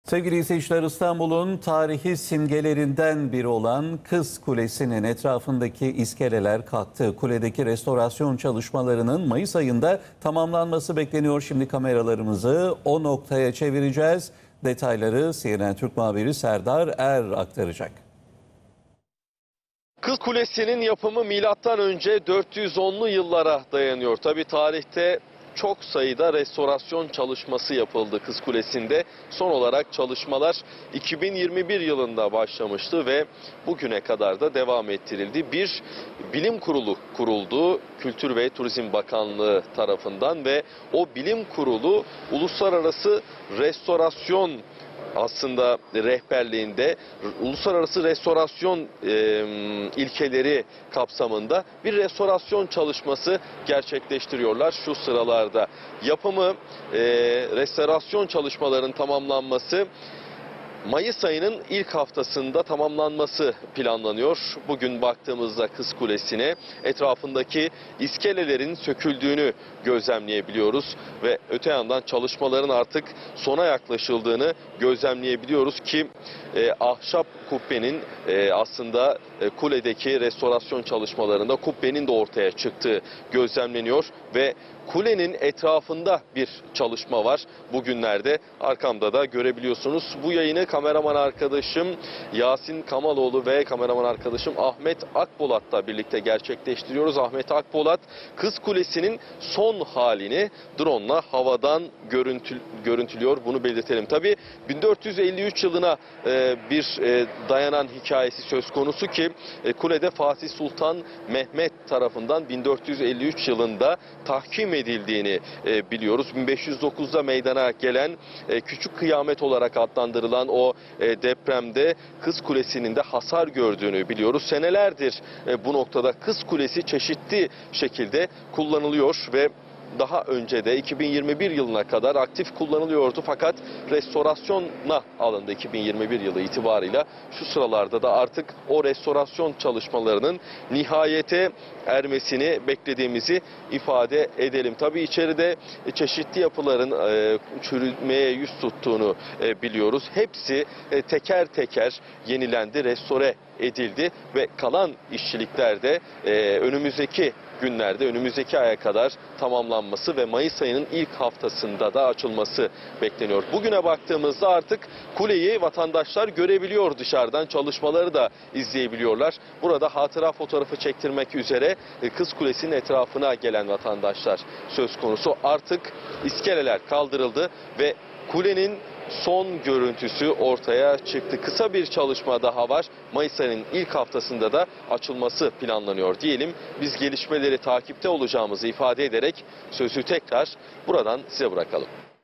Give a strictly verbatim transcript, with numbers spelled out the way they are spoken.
Sevgili izleyiciler, İstanbul'un tarihi simgelerinden biri olan Kız Kulesi'nin etrafındaki iskeleler kalktı. Kuledeki restorasyon çalışmalarının Mayıs ayında tamamlanması bekleniyor. Şimdi kameralarımızı o noktaya çevireceğiz. Detayları C N N Türk muhabiri Serdar Er aktaracak. Kız Kulesi'nin yapımı milattan önce dört yüz onlu yıllara dayanıyor. Tabii tarihte çok sayıda restorasyon çalışması yapıldı Kız Kulesi'nde. Son olarak çalışmalar iki bin yirmi bir yılında başlamıştı ve bugüne kadar da devam ettirildi. Bir bilim kurulu kuruldu Kültür ve Turizm Bakanlığı tarafından ve o bilim kurulu uluslararası restorasyon aslında rehberliğinde uluslararası restorasyon e, ilkeleri kapsamında bir restorasyon çalışması gerçekleştiriyorlar şu sıralarda. Yapımı, e, restorasyon çalışmalarının tamamlanması Mayıs ayının ilk haftasında tamamlanması planlanıyor. Bugün baktığımızda Kız Kulesi'ne etrafındaki iskelelerin söküldüğünü gözlemleyebiliyoruz ve öte yandan çalışmaların artık sona yaklaşıldığını gözlemleyebiliyoruz ki e, ahşap kubbenin e, aslında e, kuledeki restorasyon çalışmalarında kubbenin de ortaya çıktığı gözlemleniyor ve kulenin etrafında bir çalışma var bugünlerde. Arkamda da görebiliyorsunuz. Bu yayını kameraman arkadaşım Yasin Kamaloğlu ve kameraman arkadaşım Ahmet Akpolat'la birlikte gerçekleştiriyoruz. Ahmet Akpolat, Kız Kulesi'nin son halini drone'la havadan görüntü, görüntülüyor. Bunu belirtelim. Tabii bin dört yüz elli üç yılına e, bir e, dayanan hikayesi söz konusu ki e, kulede Fatih Sultan Mehmet tarafından bin dört yüz elli üç yılında tahkim edildiğini e, biliyoruz. bin beş yüz dokuzda meydana gelen e, Küçük Kıyamet olarak adlandırılan o e, depremde Kız Kulesi'nin de hasar gördüğünü biliyoruz. Senelerdir e, bu noktada Kız Kulesi çeşitli şekilde kullanılıyor ve daha önce de iki bin yirmi bir yılına kadar aktif kullanılıyordu fakat restorasyona alındı iki bin yirmi bir yılı itibarıyla. Şu sıralarda da artık o restorasyon çalışmalarının nihayete ermesini beklediğimizi ifade edelim. Tabii içeride çeşitli yapıların e, çürümeye yüz tuttuğunu e, biliyoruz. Hepsi e, teker teker yenilendi, restore edildi ve kalan işçilikler de e, önümüzdeki günlerde, önümüzdeki aya kadar tamamlanması ve Mayıs ayının ilk haftasında da açılması bekleniyor. Bugüne baktığımızda artık kuleyi vatandaşlar görebiliyor dışarıdan, çalışmaları da izleyebiliyorlar. Burada hatıra fotoğrafı çektirmek üzere Kız Kulesi'nin etrafına gelen vatandaşlar söz konusu. Artık iskeleler kaldırıldı ve kulenin son görüntüsü ortaya çıktı. Kısa bir çalışma daha var. Mayıs ayının ilk haftasında da açılması planlanıyor diyelim. Biz gelişmeleri takipte olacağımızı ifade ederek sözü tekrar buradan size bırakalım.